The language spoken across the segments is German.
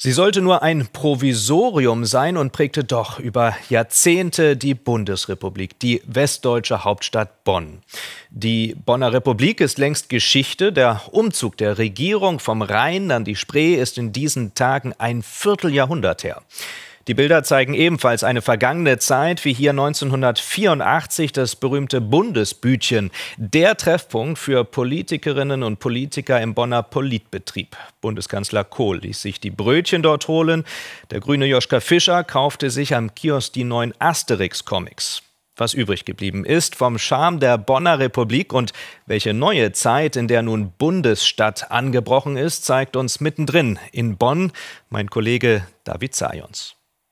Sie sollte nur ein Provisorium sein und prägte doch über Jahrzehnte die Bundesrepublik, die westdeutsche Hauptstadt Bonn. Die Bonner Republik ist längst Geschichte. Der Umzug der Regierung vom Rhein an die Spree ist in diesen Tagen ein Vierteljahrhundert her. Die Bilder zeigen ebenfalls eine vergangene Zeit, wie hier 1984 das berühmte Bundesbütchen, der Treffpunkt für Politikerinnen und Politiker im Bonner Politbetrieb. Bundeskanzler Kohl ließ sich die Brötchen dort holen. Der grüne Joschka Fischer kaufte sich am Kiosk die neuen Asterix-Comics. Was übrig geblieben ist vom Charme der Bonner Republik und welche neue Zeit, in der nun Bundesstadt angebrochen ist, zeigt uns mittendrin in Bonn mein Kollege David Zajons.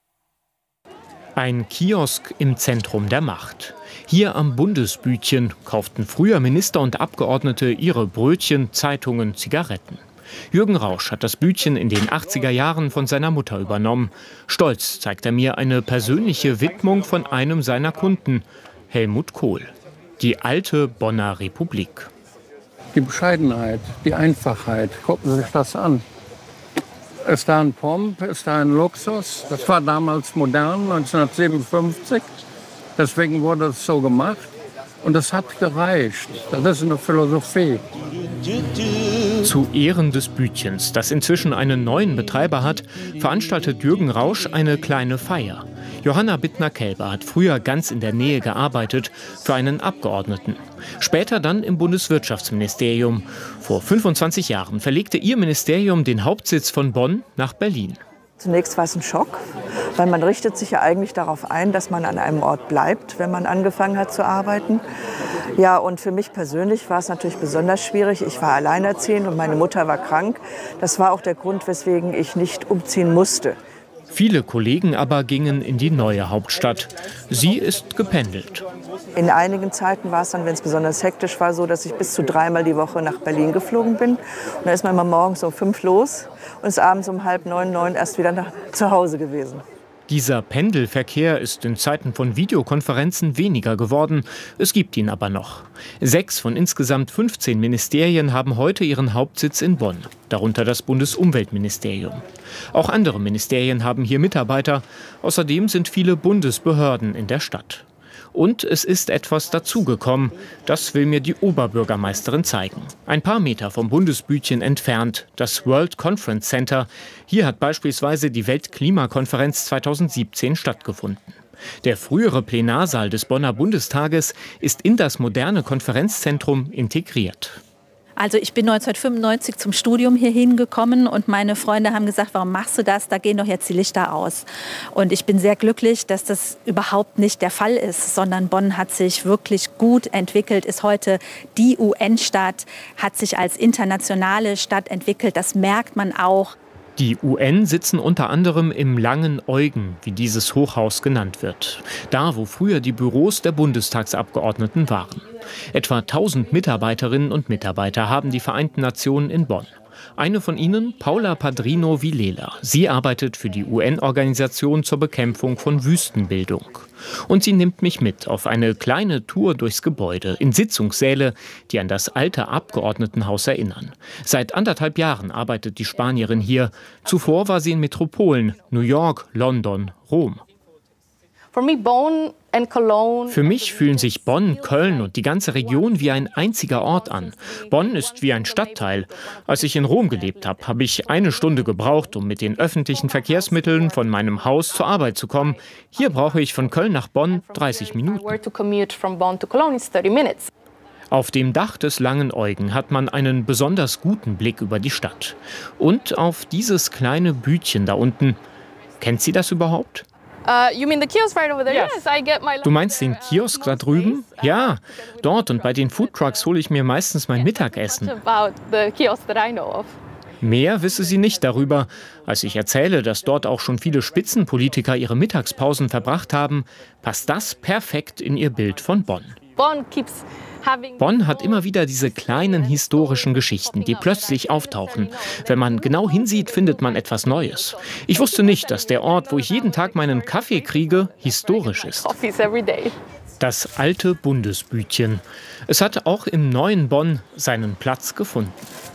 Ein Kiosk im Zentrum der Macht. Hier am Bundesbütchen kauften früher Minister und Abgeordnete ihre Brötchen, Zeitungen, Zigaretten. Jürgen Rausch hat das Bütchen in den 80er Jahren von seiner Mutter übernommen. Stolz zeigt er mir eine persönliche Widmung von einem seiner Kunden, Helmut Kohl. Die alte Bonner Republik. Die Bescheidenheit, die Einfachheit, gucken Sie sich das an. Ist da ein Pomp, ist da ein Luxus? Das war damals modern, 1957. Deswegen wurde es so gemacht. Und das hat gereicht. Das ist eine Philosophie. Zu Ehren des Bütchens, das inzwischen einen neuen Betreiber hat, veranstaltet Jürgen Rausch eine kleine Feier. Johanna Bittner-Kelber hat früher ganz in der Nähe gearbeitet für einen Abgeordneten. Später dann im Bundeswirtschaftsministerium. Vor 25 Jahren verlegte ihr Ministerium den Hauptsitz von Bonn nach Berlin. Zunächst war es ein Schock, weil man richtet sich ja eigentlich darauf ein, dass man an einem Ort bleibt, wenn man angefangen hat zu arbeiten. Ja, und für mich persönlich war es natürlich besonders schwierig. Ich war alleinerziehend und meine Mutter war krank. Das war auch der Grund, weswegen ich nicht umziehen musste. Viele Kollegen aber gingen in die neue Hauptstadt. Sie ist gependelt. In einigen Zeiten war es dann, wenn es besonders hektisch war, so, dass ich bis zu 3-mal die Woche nach Berlin geflogen bin. Und da ist man immer morgens um 5 los und ist abends um 8:30, 9 erst wieder zu Hause gewesen. Dieser Pendelverkehr ist in Zeiten von Videokonferenzen weniger geworden. Es gibt ihn aber noch. 6 von insgesamt 15 Ministerien haben heute ihren Hauptsitz in Bonn, darunter das Bundesumweltministerium. Auch andere Ministerien haben hier Mitarbeiter. Außerdem sind viele Bundesbehörden in der Stadt. Und es ist etwas dazugekommen. Das will mir die Oberbürgermeisterin zeigen. Ein paar Meter vom Bundesbütchen entfernt, das World Conference Center. Hier hat beispielsweise die Weltklimakonferenz 2017 stattgefunden. Der frühere Plenarsaal des Bonner Bundestages ist in das moderne Konferenzzentrum integriert. Also ich bin 1995 zum Studium hier hingekommen und meine Freunde haben gesagt, warum machst du das? Da gehen doch jetzt die Lichter aus. Und ich bin sehr glücklich, dass das überhaupt nicht der Fall ist, sondern Bonn hat sich wirklich gut entwickelt, ist heute die UN-Stadt, hat sich als internationale Stadt entwickelt. Das merkt man auch. Die UN sitzen unter anderem im Langen Eugen, wie dieses Hochhaus genannt wird. Da, wo früher die Büros der Bundestagsabgeordneten waren. Etwa 1000 Mitarbeiterinnen und Mitarbeiter haben die Vereinten Nationen in Bonn. Eine von ihnen, Paula Padrino Vilela. Sie arbeitet für die UN-Organisation zur Bekämpfung von Wüstenbildung. Und sie nimmt mich mit auf eine kleine Tour durchs Gebäude, in Sitzungssäle, die an das alte Abgeordnetenhaus erinnern. Seit 1,5 Jahren arbeitet die Spanierin hier. Zuvor war sie in Metropolen, New York, London, Rom. Für mich fühlen sich Bonn, Köln und die ganze Region wie ein einziger Ort an. Bonn ist wie ein Stadtteil. Als ich in Rom gelebt habe, habe ich 1 Stunde gebraucht, um mit den öffentlichen Verkehrsmitteln von meinem Haus zur Arbeit zu kommen. Hier brauche ich von Köln nach Bonn 30 Minuten. Auf dem Dach des Langen Eugen hat man einen besonders guten Blick über die Stadt. Und auf dieses kleine Bütchen da unten. Kennt sie das überhaupt? Du meinst den Kiosk da drüben? Ja, dort und bei den Foodtrucks hole ich mir meistens mein Mittagessen. Mehr wisse sie nicht darüber. Als ich erzähle, dass dort auch schon viele Spitzenpolitiker ihre Mittagspausen verbracht haben, passt das perfekt in ihr Bild von Bonn. Bonn hat immer wieder diese kleinen historischen Geschichten, die plötzlich auftauchen. Wenn man genau hinsieht, findet man etwas Neues. Ich wusste nicht, dass der Ort, wo ich jeden Tag meinen Kaffee kriege, historisch ist. Das alte Bundesbütchen. Es hat auch im neuen Bonn seinen Platz gefunden.